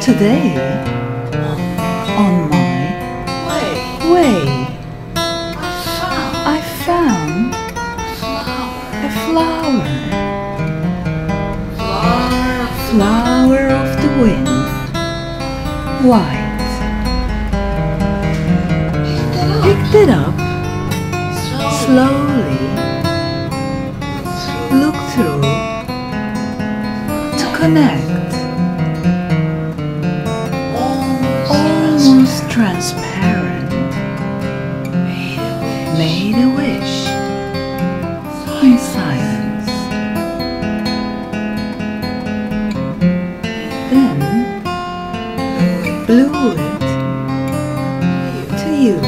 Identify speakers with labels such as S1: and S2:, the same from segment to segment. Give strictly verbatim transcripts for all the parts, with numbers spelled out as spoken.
S1: Today, on my
S2: way,
S1: way,
S2: I found
S1: I found
S2: a flower,
S1: a flower,
S2: flower
S1: flower
S2: of
S1: of the wind, white.
S2: picked
S1: Picked
S2: it up,
S1: it up,
S2: slowly,
S1: slowly looked through to connect. Almost transparent, made a wish in silence. Then blew it to you.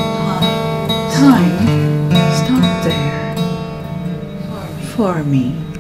S1: Time stopped there for me.